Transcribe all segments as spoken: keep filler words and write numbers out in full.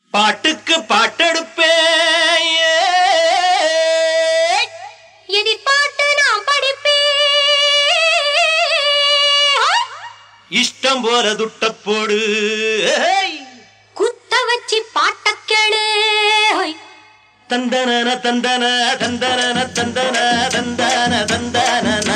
பாட்டுக்கு பாட்டெடுப்பே எதிர்பார்த்து நான் படிப்பேன். இஷ்டம் போல துட்ட போடு குத்த வச்சு பாட்ட கேளு. தந்தன தந்தன தந்தன தந்தன தந்தன தந்தன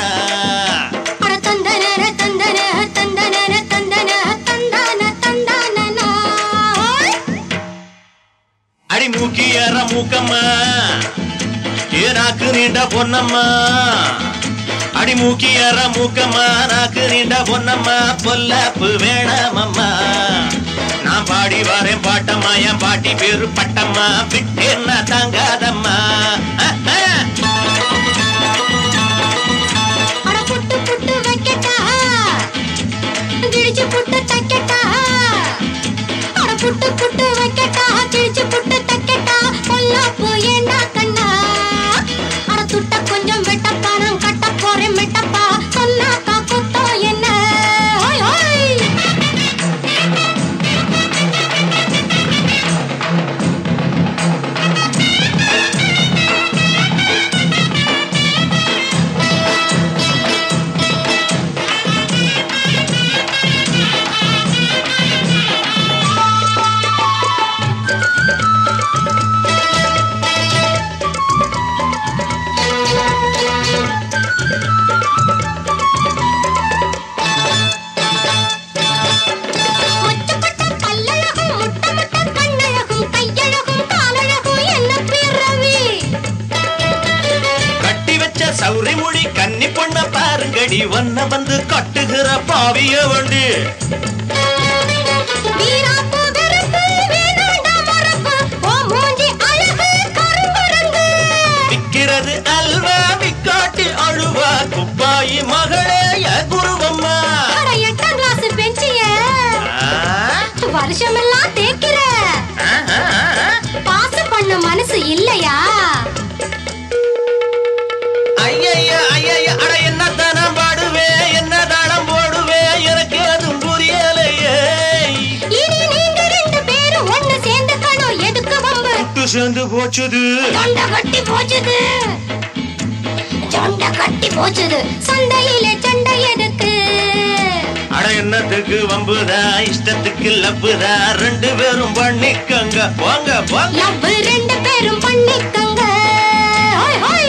அடி மூக்கியற மூக்கம்மா ஏனாக்கு நீண்ட பொன்னம்மா அடி மூக்கியற மூக்கம்மா நாக்கு நீண்ட பொன்னம்மா பொல்லப்பு வேணாமம்மா நான் பாடி வரேன் பாட்டம்மா என் பாட்டி பேரு பட்டம்மா விட்டேன்னா தாங்காதம்மா அட புட்டு புட்டு வைக்கட்டா கிழிச்சு புட்டு தைக்கட்டா அட புட்டு புட்டு வைக்கட்டா கிழிச்சு புட்டு தைக்கட்டா பொல்லப்பு ஏண்டா கண்ணா அட துட்ட கொஞ்சம் வெட்டப்பா நான் கட்ட போறேன் மெட்டப்பா சொன்னாக்கா குத்தோ என்ன ஹோய் ஹோய் சௌரிமுடி கன்னி பொண்ண பாருங்கடி வண்ண வந்து கட்டுகிற பாவிய வண்டி விக்கிறது அல்வா விக்காட்டி அழுவா குப்பாயி மகளே குருவம்மா எட்டாம் கிளாஸ் பெஞ்சிய வருஷமெல்லாம் தேக்கிற பாச பண்ண மனசு இல்லையா ஐயா ஐயா அட என்ன தானம் பாடுவே என்ன தானம் போடுவே எனக்கு அதுவும் புரியலையே இனி நீங்க ரெண்டு பேரும் ஒண்ணு சேர்ந்து கணும் எதுக்கு வம்பு விட்டு சேர்ந்து போச்சுது ஜொண்ட கட்டி போச்சுது ஜொண்ட கட்டி போச்சுது சண்டையிலே சண்டை எதுக்கு அட என்னத்துக்கு வம்புதா இஷ்டத்துக்கு லப்புதா ரெண்டு பேரும் பண்ணிக்கங்க போங்க போங்க லவ் ரெண்டு பேரும் பண்ணிக்கங்க ஹோய் ஹோய்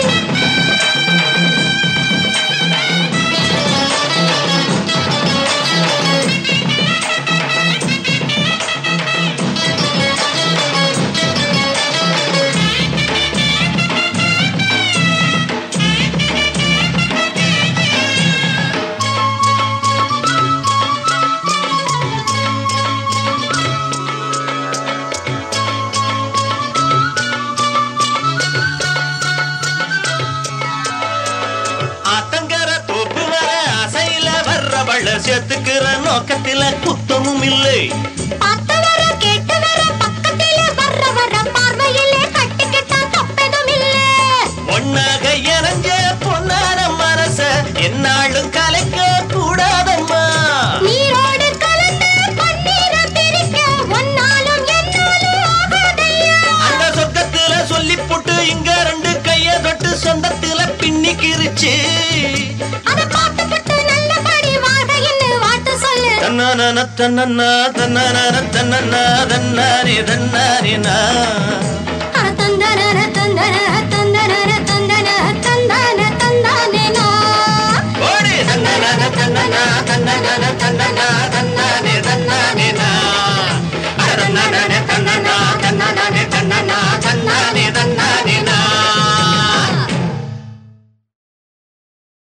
சேர்த்துக்கிற நோக்கத்தில குத்தமும் இல்லை பார்த்தவர கேட்டவர பக்கத்தில வர்ற வர பார்வையிலே கட்டிக்கிட்டா தப்பதும் இல்லை ஒன்னாக இறஞ்ச பொன்னார மனச என்னாலும் கலைக்க கூடாதம்மா நீரோடு கலந்து பன்னீர பிரிக்க ஒன்னாலும் என்னாலும் ஆகாதையா அந்த சொக்கத்தில சொல்லி போட்டு இங்க ரெண்டு கைய தொட்டு சொந்தத்தில பின்னிக்கிருச்சு அத பார்த்து பட்டு நல்லபடி வாழ்கைன்னு வாட்டு சொல்லு தன்னான தன்னன்னா தன்னான தன்னன்னா தன்னானே தன்னானே நான்